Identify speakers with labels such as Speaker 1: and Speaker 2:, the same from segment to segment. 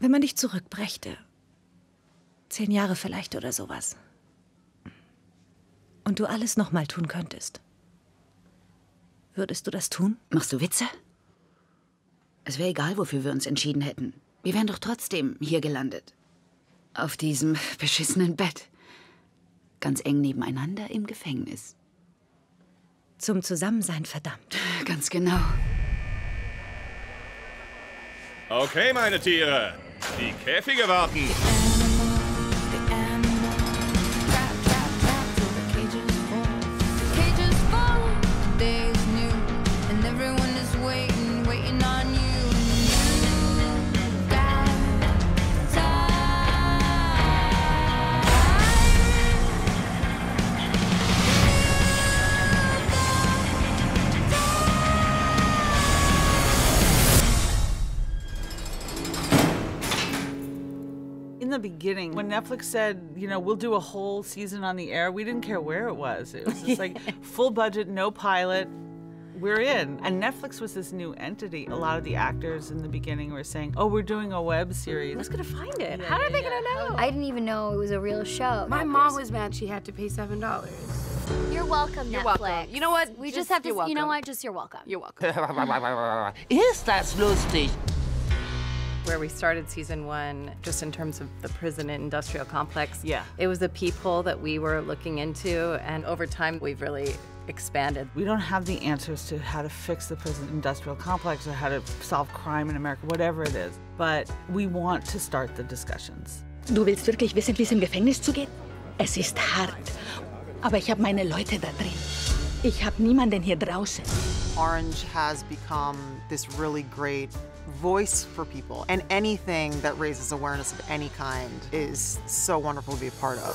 Speaker 1: Wenn man dich zurückbrächte, 10 Jahre vielleicht oder sowas, und du alles nochmal tun könntest, würdest du das tun?
Speaker 2: Machst du Witze? Es wäre egal, wofür wir uns entschieden hätten. Wir wären doch trotzdem hier gelandet. Auf diesem beschissenen Bett. Ganz eng nebeneinander im Gefängnis.
Speaker 1: Zum Zusammensein verdammt.
Speaker 2: Ganz genau.
Speaker 3: Okay, meine Tiere. Die Käfige warten.
Speaker 4: In the beginning, when Netflix said, you know, we'll do a whole season on the air, we didn't care where it was. It was just like full budget, no pilot, we're in. And Netflix was this new entity. A lot of the actors in the beginning were saying, oh, we're doing a web series.
Speaker 5: Who's gonna find it? How are they gonna know?
Speaker 6: I didn't even know it was a real show.
Speaker 5: My mom was mad she had to pay $7.
Speaker 6: You're welcome,
Speaker 5: You're
Speaker 6: Netflix.
Speaker 5: welcome. You know what?
Speaker 6: We just have to,
Speaker 5: you're
Speaker 6: you know
Speaker 5: welcome.
Speaker 6: what? Just you're welcome.
Speaker 5: You're welcome.
Speaker 7: Ist das lustig?
Speaker 8: Where we started season 1, just in terms of the prison and industrial complex.
Speaker 4: Yeah.
Speaker 8: It was the people that we were looking into, and over time, we've really expanded.
Speaker 4: We don't have the answers to how to fix the prison industrial complex or how to solve crime in America, whatever it is. But we want to start the discussions.
Speaker 9: Du willst wirklich wissen, wie es im Gefängnis zugeht? Es ist hart. Aber ich habe meine Leute da drin. Ich habe niemanden hier draußen.
Speaker 10: Orange has become this really great voice for people, and anything that raises awareness of any kind is so wonderful to be a part of.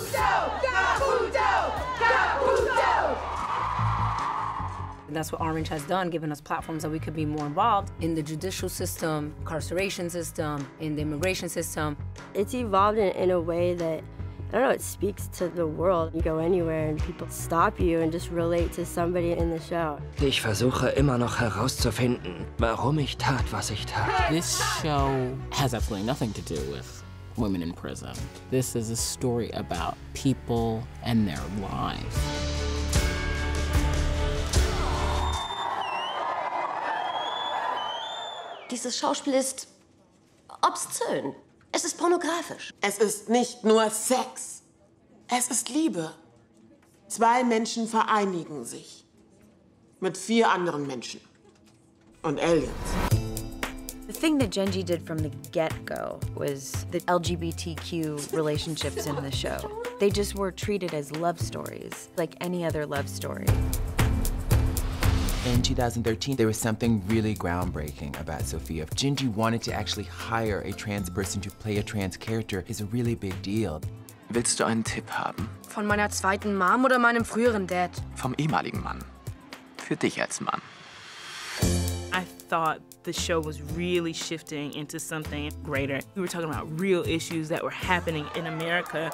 Speaker 11: And that's what Orange has done, given us platforms that we could be more involved in the judicial system, incarceration system, in the immigration system.
Speaker 12: It's evolved in a way that, I don't know, it speaks to the world. You go anywhere and people stop you and just relate to somebody in the show.
Speaker 13: Ich versuche immer noch herauszufinden, warum ich tat, was ich tat.
Speaker 14: This show has absolutely nothing to do with women in prison. This is a story about people and their lives.
Speaker 15: Dieses Schauspiel ist obszön. Es ist pornografisch.
Speaker 16: Es ist nicht nur Sex. Es ist Liebe. 2 Menschen vereinigen sich. Mit 4 anderen Menschen. Und Aliens.
Speaker 17: The thing that Genji did from the get-go was the LGBTQ relationships in the show. They just were treated as love stories, like any other love story.
Speaker 18: In 2013, there was something really groundbreaking about Sophia. If Gingy wanted to actually hire a trans person to play a trans character is a really big deal.
Speaker 19: Willst du einen Tipp haben?
Speaker 5: Von meiner zweiten Mom oder meinem früheren Dad?
Speaker 19: Vom ehemaligen Mann. Für dich als Mann.
Speaker 20: I thought the show was really shifting into something greater. We were talking about real issues that were happening in America.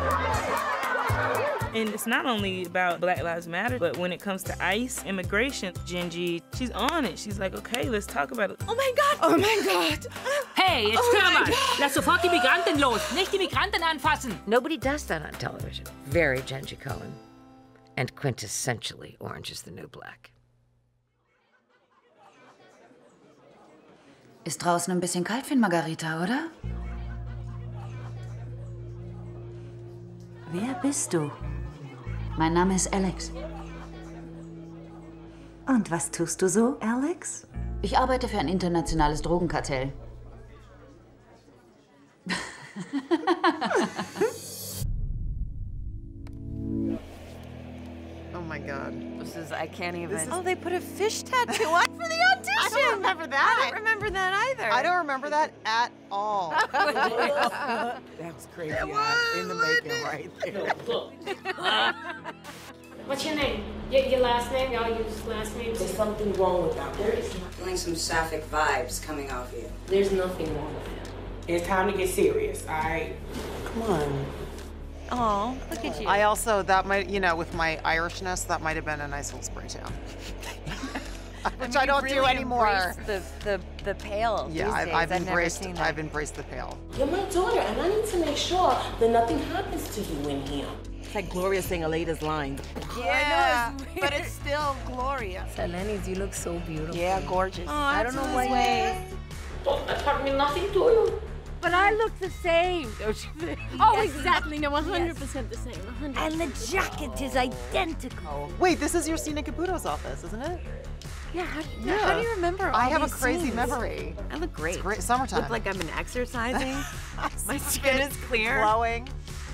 Speaker 20: And it's not only about Black Lives Matter, but when it comes to ICE, immigration, Gingy, she's on it. She's like, okay, let's talk about it.
Speaker 5: Oh mein Gott! Oh mein Gott!
Speaker 11: Hey, jetzt hör mal! Lass sofort die Migranten los! Nicht die Migranten anfassen!
Speaker 5: Nobody does that on television. Very Genji Cohen. And quintessentially Orange is the New Black.
Speaker 2: Ist draußen ein bisschen kalt für Margarita, oder? Wer bist du? Mein Name ist Alex. Und was tust du so, Alex? Ich arbeite für ein internationales Drogenkartell.
Speaker 10: Oh my God.
Speaker 8: This is, I can't even.
Speaker 10: Oh,
Speaker 8: they put a fish tattoo on for the audition.
Speaker 10: I don't remember that.
Speaker 8: I don't remember that either.
Speaker 10: I don't remember that at all.
Speaker 7: That was crazy. In the making right there.
Speaker 21: What's your name? Your last name? Y'all use last names?
Speaker 22: There's something wrong with that. There is feeling some sapphic vibes coming off you.
Speaker 21: There's nothing wrong with him.
Speaker 7: It's time to get serious, all right? Come on.
Speaker 8: Oh, look at you.
Speaker 10: I also, that might, you know, with my Irishness, that might have been a nice little spray tan. which I don't do anymore.
Speaker 17: The pale.
Speaker 10: Yeah,
Speaker 17: these days.
Speaker 10: I've embraced the pale.
Speaker 16: You're my daughter, and I need to make sure that nothing happens to you in here.
Speaker 7: It's like Gloria saying Aleda's line.
Speaker 1: Yeah, but it's still Gloria.
Speaker 11: Selenis, you look so beautiful.
Speaker 1: Yeah, gorgeous.
Speaker 11: Oh, I don't know why.
Speaker 1: That taught me nothing to you.
Speaker 17: But I look the same, don't you think?
Speaker 6: Oh, exactly. No, 100% the same. 100%.
Speaker 17: And the jacket is identical.
Speaker 10: Wait, this is your Sina Caputo's office, isn't it?
Speaker 17: Yeah, how do you remember all
Speaker 10: I have a
Speaker 17: these
Speaker 10: crazy
Speaker 17: scenes?
Speaker 10: memory.
Speaker 17: I look great.
Speaker 10: It's great summertime.
Speaker 17: Look like I've been exercising. My skin is clear.
Speaker 10: Glowing.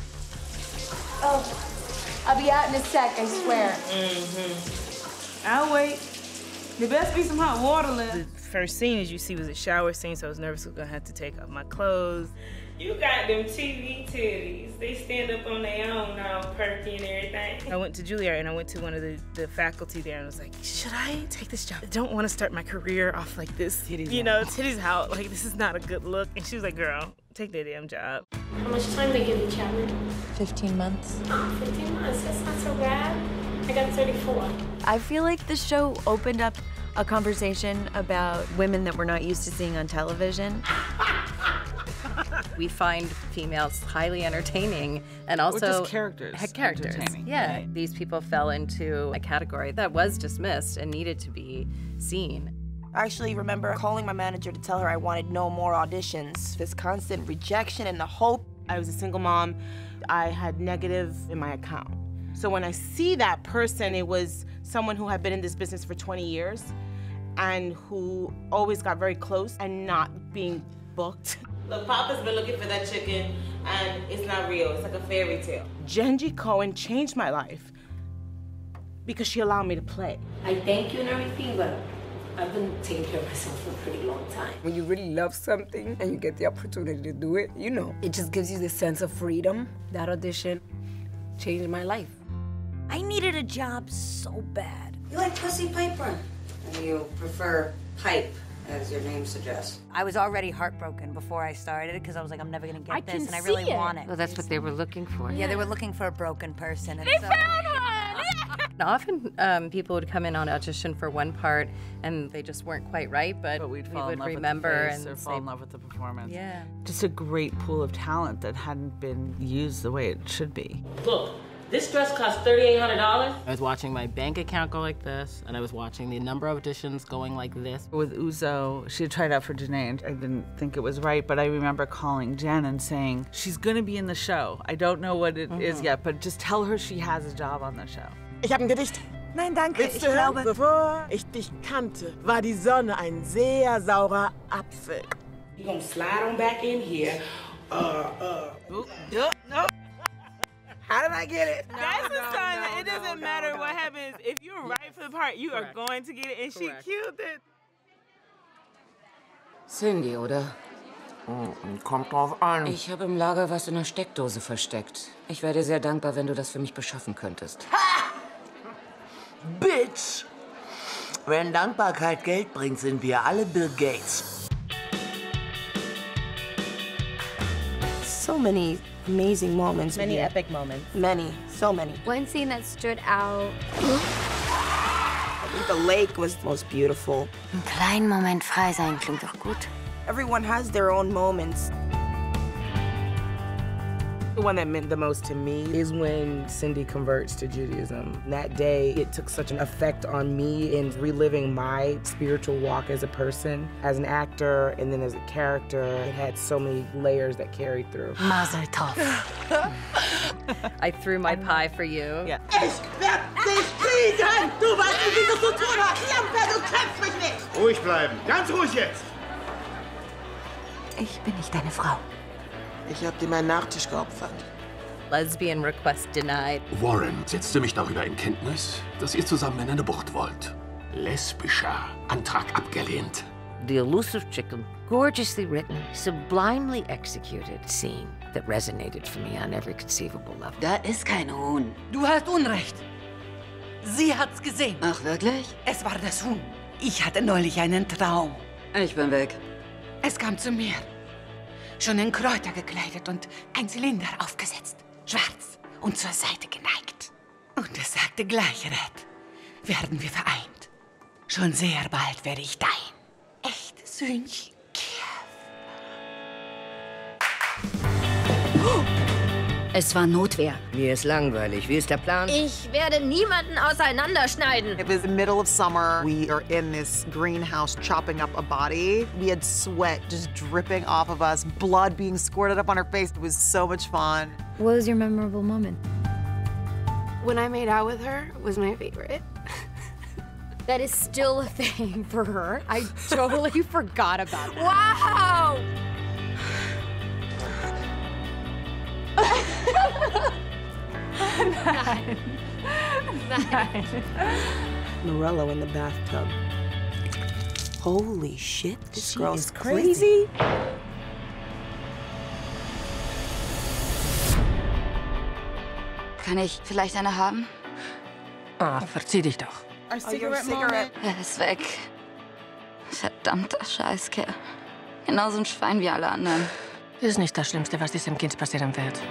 Speaker 1: Oh, I'll be out in a sec, I swear.
Speaker 20: I'll wait. There best be some hot water left. The first scene, as you see, was a shower scene, so I was nervous I was gonna have to take off my clothes.
Speaker 3: You got them TV titties. They stand up on their own, all perky and everything.
Speaker 20: I went to Juilliard and I went to one of the faculty there and I was like, should I take this job? I don't want to start my career off like this. Titties titties out. Like, this is not a good look. And she was like, girl, take that damn job.
Speaker 21: How much time they give each other?
Speaker 17: 15 months.
Speaker 21: Oh, 15 months. That's not so bad. I got 34.
Speaker 17: I feel like the show opened up a conversation about women that we're not used to seeing on television. We find females highly entertaining and also
Speaker 4: Or just characters. Entertaining.
Speaker 17: Yeah.
Speaker 4: Right.
Speaker 17: These people fell into a category that was dismissed and needed to be seen.
Speaker 1: I actually remember calling my manager to tell her I wanted no more auditions. This constant rejection and the hope.
Speaker 7: I was a single mom. I had negative in my account. So when I see that person, it was someone who had been in this business for 20 years and who always got very close and not being booked.
Speaker 22: Look, Papa's been looking for that chicken, and it's not real. It's like a fairy tale.
Speaker 7: Jenji Kohan changed my life because she allowed me to play.
Speaker 1: I thank you and everything, but I've been taking care of myself for a pretty long time.
Speaker 11: When you really love something and you get the opportunity to do it, it just gives you this sense of freedom. That audition changed my life.
Speaker 22: I needed a job so bad. You like Pussy Piper? And you prefer Pipe, as your name suggests.
Speaker 17: I was already heartbroken before I started because I was like, I'm never gonna get this, and I
Speaker 6: see
Speaker 17: really
Speaker 6: it.
Speaker 17: want it.
Speaker 5: Well, that's what they were looking for.
Speaker 17: Yeah, they were looking for a broken person. And
Speaker 6: They
Speaker 17: so...
Speaker 6: found one!
Speaker 17: Often people would come in on audition for one part and they just weren't quite right, but
Speaker 4: we'd
Speaker 17: we
Speaker 4: fall
Speaker 17: would
Speaker 4: in love
Speaker 17: remember
Speaker 4: with the face
Speaker 17: and
Speaker 4: or
Speaker 17: say,
Speaker 4: fall in love with the performance.
Speaker 17: Yeah.
Speaker 4: Just a great pool of talent that hadn't been used the way it should be.
Speaker 22: Look, this dress costs $3,800.
Speaker 14: I was watching my bank account go like this, and I was watching the number of auditions going like this.
Speaker 4: With Uzo, she had tried out for Janae, and I didn't think it was right, but I remember calling Jen and saying, she's gonna be in the show. I don't know what it is yet, but just tell her she has a job on the show.
Speaker 16: Ich habe ein Gedicht.
Speaker 1: Nein, danke.
Speaker 16: Willst du hören? Bevor ich dich kannte, war die Sonne ein sehr saurer Apfel.
Speaker 22: You're gonna slide on back in here.
Speaker 16: No. How did I get it?
Speaker 20: That's a sign that it doesn't matter what happens. If you're right for the part, you are going to get it, and she killed it.
Speaker 5: Cindy, oder?
Speaker 19: Kommt drauf an.
Speaker 5: Ich habe im Lager was in der Steckdose versteckt. Ich wäre dir sehr dankbar, wenn du das für mich beschaffen könntest.
Speaker 23: Bitch! Wenn Dankbarkeit Geld bringt, sind wir alle Bill Gates.
Speaker 1: So many amazing moments.
Speaker 17: Many epic moments.
Speaker 1: Many, so many.
Speaker 6: One scene that stood out.
Speaker 1: I think the lake was the most beautiful.
Speaker 17: Einen kleinen Moment frei sein klingt doch gut.
Speaker 1: Everyone has their own moments.
Speaker 7: The one that meant the most to me is when Cindy converts to Judaism. That day, it took such an effect on me in reliving my spiritual walk as a person, as an actor, and then as a character. It had so many layers that carried through.
Speaker 17: Mazel tov. I threw my pie for you.
Speaker 16: Ich werd dich kriegen! Du weißt nicht, wie du zu tun hast! Lampe, du kennst mich nicht!
Speaker 24: Ruhig bleiben, ganz ruhig jetzt!
Speaker 17: Ich bin nicht deine Frau.
Speaker 16: Ich hab dir meinen Nachtisch geopfert.
Speaker 17: Lesbian request denied.
Speaker 25: Warren setzte mich darüber in Kenntnis, dass ihr zusammen in eine Bucht wollt. Lesbischer Antrag abgelehnt.
Speaker 5: The elusive chicken, gorgeously written, sublimely executed scene that resonated for me on every conceivable level.
Speaker 2: Da ist kein Huhn.
Speaker 9: Du hast Unrecht. Sie hat's gesehen.
Speaker 2: Ach, wirklich?
Speaker 9: Es war das Huhn. Ich hatte neulich einen Traum.
Speaker 2: Ich bin weg.
Speaker 9: Es kam zu mir. Schon in Kräuter gekleidet und ein Zylinder aufgesetzt. Schwarz und zur Seite geneigt. Und es sagte gleich, Red, werden wir vereint.
Speaker 8: Schon sehr bald werde ich dein echtes Söhnchen.
Speaker 2: Es war Notwehr.
Speaker 12: Mir ist langweilig. Wie ist der Plan?
Speaker 17: Ich werde niemanden auseinanderschneiden.
Speaker 10: It was the middle of summer. We are in this greenhouse chopping up a body. We had sweat just dripping off of us, blood being squirted up on our face. It was so much fun.
Speaker 6: What was your memorable moment?
Speaker 21: When I made out with her was my favorite.
Speaker 6: That is still a thing for her. I totally forgot about that.
Speaker 17: Wow!
Speaker 1: Nein. Morello in the bathtub. Holy shit, this girl is crazy.
Speaker 2: Kann ich vielleicht eine haben?
Speaker 12: Ah, verzieh dich doch.
Speaker 1: Our cigarette.
Speaker 2: Er ist weg. Verdammter Scheißkerl. Genauso ein Schwein wie alle anderen.
Speaker 12: Ist nicht das Schlimmste, was diesem Kind passieren wird.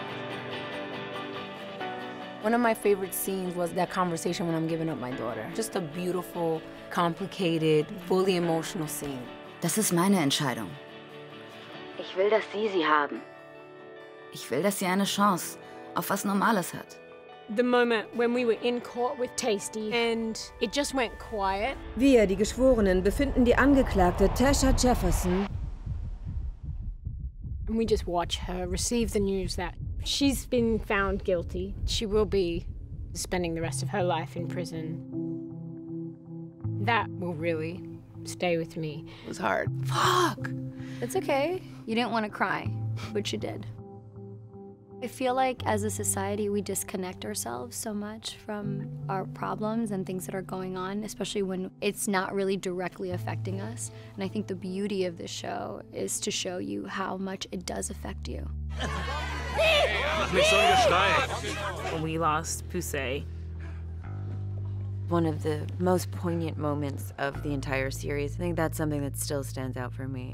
Speaker 11: One of my favorite scenes was that conversation when I'm giving up my daughter. Just a beautiful, complicated, fully emotional scene.
Speaker 2: Das ist meine Entscheidung. Ich will, dass sie haben. Ich will, dass sie eine Chance auf was Normales hat.
Speaker 6: The moment when we were in court with Tasty and it just went quiet.
Speaker 13: Wir, die Geschworenen, befinden die Angeklagte Tasha Jefferson.
Speaker 6: And we just watch her receive the news that she's been found guilty. She will be spending the rest of her life in prison. That will really stay with me.
Speaker 1: It was hard.
Speaker 6: Fuck! It's okay. You didn't want to cry, but you did.
Speaker 15: I feel like as a society, we disconnect ourselves so much from our problems and things that are going on, especially when it's not really directly affecting us. And I think the beauty of this show is to show you how much it does affect you.
Speaker 20: When we lost Poussey,
Speaker 17: one of the most poignant moments of the entire series. I think that's something that still stands out for me.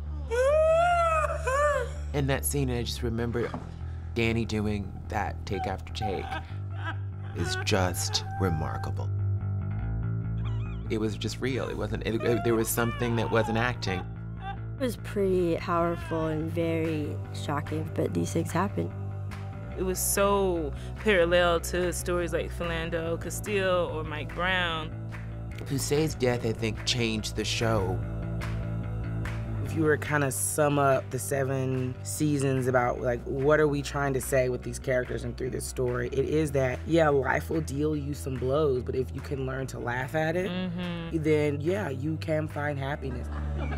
Speaker 18: In that scene, I just remember Danny doing that take after take is just remarkable. It was just real. It wasn't. There was something that wasn't acting.
Speaker 26: It was pretty powerful and very shocking, but these things happen.
Speaker 20: it was so parallel to stories like Philando Castile or Mike Brown.
Speaker 18: Poussey's death, I think, changed the show.
Speaker 7: If you were to kind of sum up the 7 seasons about, like, what are we trying to say with these characters and through this story, it is that, yeah, life will deal you some blows, but if you can learn to laugh at it, then, yeah, you can find happiness.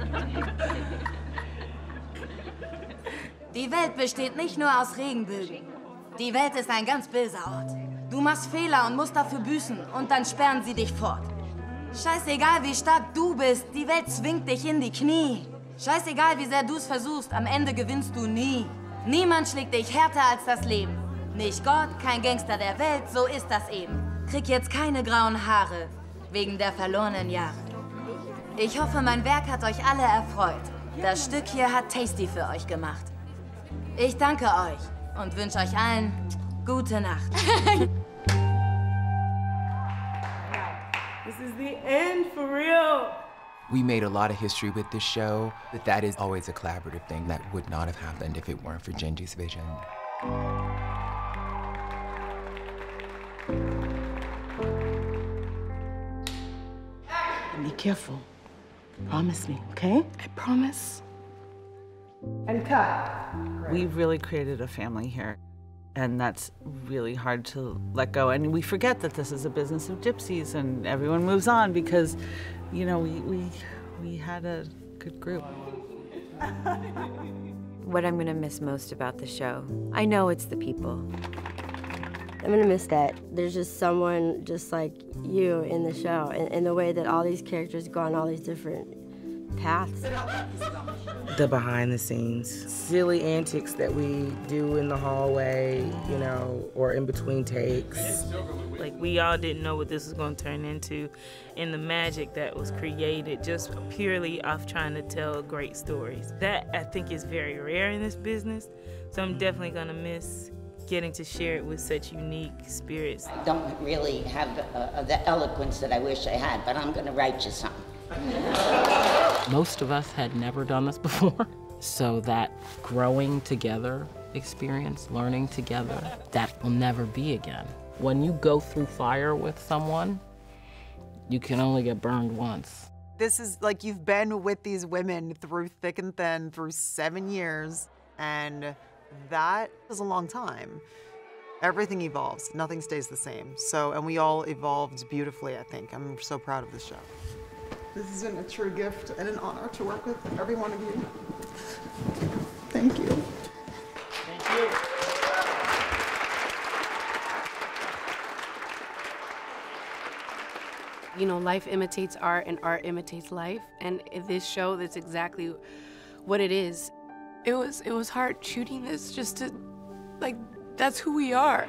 Speaker 27: Die Welt besteht nicht nur aus Regenbögen. Die Welt ist ein ganz böser Ort. Du machst Fehler und musst dafür büßen und dann sperren sie dich fort. Scheißegal, wie stark du bist, die Welt zwingt dich in die Knie. Scheißegal, wie sehr du es versuchst, am Ende gewinnst du nie. Niemand schlägt dich härter als das Leben. Nicht Gott, kein Gangster der Welt, so ist das eben. Krieg jetzt keine grauen Haare, wegen der verlorenen Jahre. Ich hoffe, mein Werk hat euch alle erfreut. Das Stück hier hat Tasty für euch gemacht. Ich danke euch und wünsche euch allen gute Nacht.
Speaker 20: This is the end for real.
Speaker 18: We made a lot of history with this show, but that is always a collaborative thing that would not have happened if it weren't for Jenji's vision.
Speaker 16: Be careful. Promise me, okay?
Speaker 4: I promise.
Speaker 16: And cut.
Speaker 4: We really created a family here, and that's really hard to let go. And we forget that this is a business of gypsies, and everyone moves on because, you know, we had a good group.
Speaker 17: What I'm gonna miss most about the show, I know it's the people.
Speaker 26: I'm gonna miss that. There's just someone just like you in the show, and the way that all these characters go on all these different paths.
Speaker 7: The behind the scenes, silly antics that we do in the hallway, you know, or in between takes.
Speaker 20: Like, we all didn't know what this was going to turn into, and the magic that was created just purely off trying to tell great stories. That, I think, is very rare in this business, so I'm definitely going to miss getting to share it with such unique spirits.
Speaker 3: I don't really have the eloquence that I wish I had, but I'm gonna write you something.
Speaker 14: Most of us had never done this before, so that growing together experience, learning together, that will never be again. When you go through fire with someone, you can only get burned once.
Speaker 10: This is like you've been with these women through thick and thin through 7 years, and that is a long time. Everything evolves, nothing stays the same. So, and we all evolved beautifully, I think. I'm so proud of this show.
Speaker 19: This has been a true gift and an honor to work with every one of you. Thank you.
Speaker 4: Thank you.
Speaker 22: You know, life imitates art and art imitates life. And this show, that's exactly what it is. It was hard shooting this just to, like, that's who we are.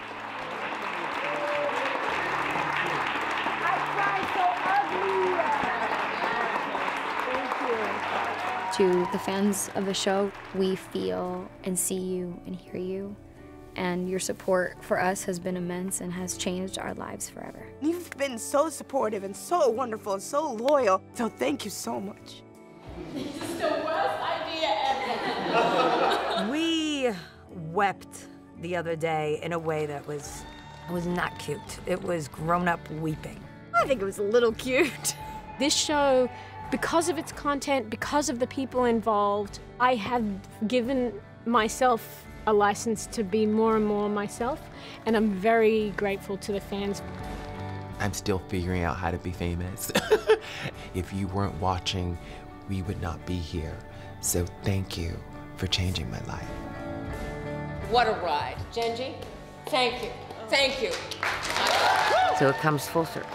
Speaker 15: To the fans of the show, we feel and see you and hear you. And your support for us has been immense and has changed our lives forever.
Speaker 1: You've been so supportive and so wonderful and so loyal. So thank you so much.
Speaker 27: This is the worst idea ever.
Speaker 23: We wept the other day in a way that was not cute. It was grown-up weeping.
Speaker 6: I think it was a little cute. This show, because of its content, because of the people involved, I have given myself a license to be more and more myself, and I'm very grateful to the fans.
Speaker 18: I'm still figuring out how to be famous. If you weren't watching, we would not be here. So thank you for changing my life.
Speaker 12: What a ride. Genji, thank you. Thank you.
Speaker 5: So it comes full circle.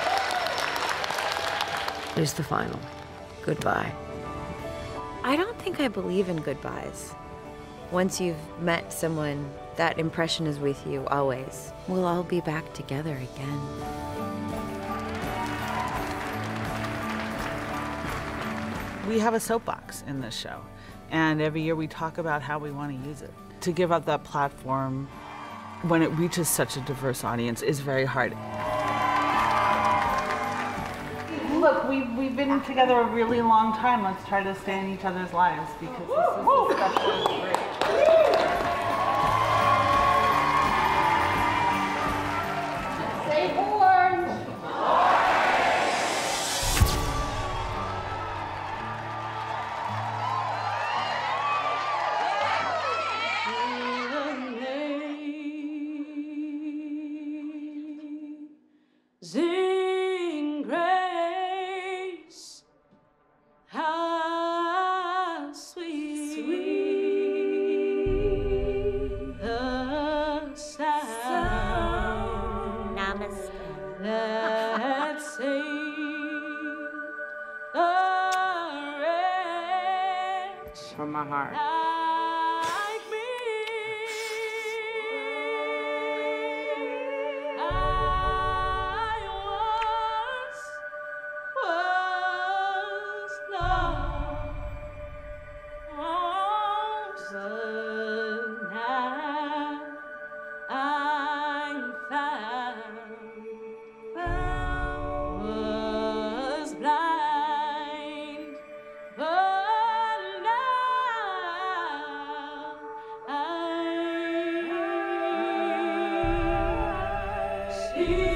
Speaker 5: Here's the final. Goodbye.
Speaker 17: I don't think I believe in goodbyes. Once you've met someone, that impression is with you always. We'll all be back together again.
Speaker 4: We have a soapbox in this show, and every year we talk about how we want to use it. To give up that platform when it reaches such a diverse audience is very hard. Look, we've been together a really long time. Let's try to stay in each other's lives because this is especially great.
Speaker 27: Stay warm.
Speaker 22: Sing grace, how sweet, the sound.
Speaker 27: Namaste.
Speaker 22: That saved a wretch
Speaker 7: From my heart.
Speaker 22: like me. Was lost, but now I'm found. Was blind, but now I see.